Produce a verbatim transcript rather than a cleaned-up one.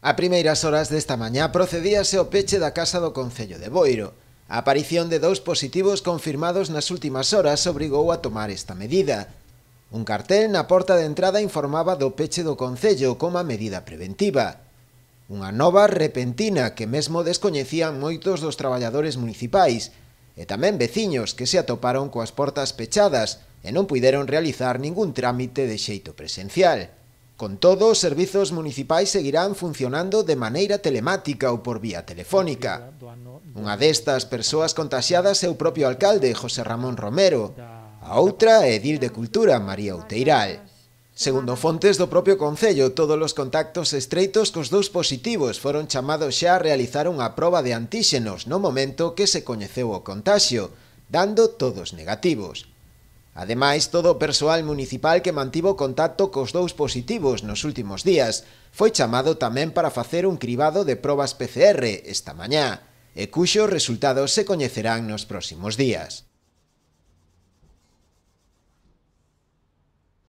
A primeiras horas desta mañá procedíase ao peche da Casa do Concello de Boiro. A aparición de dous positivos confirmados nas últimas horas obrigou a tomar esta medida. Un cartel na porta de entrada informaba do peche do Concello como a medida preventiva. Unha nova repentina que mesmo descoñecían moitos dos traballadores municipais e tamén veciños que se atoparon coas portas pechadas e non puideron realizar ningún trámite de xeito presencial. Con todo, os servizos municipais seguirán funcionando de maneira telemática ou por vía telefónica. Unha destas persoas contaxiadas é o propio alcalde, José Ramón Romero. A outra é Edil de Cultura, María Outeiral. Segundo fontes do propio Concello, todos os contactos estreitos cos dous positivos foron chamados xa a realizar unha proba de antíxenos no momento que se coñeceu o contaxio, dando todos negativos. Ademais, todo o persoal municipal que mantivo contacto cos dous positivos nos últimos días foi chamado tamén para facer un cribado de probas P C R esta mañá, e cuxos resultados se coñecerán nos próximos días.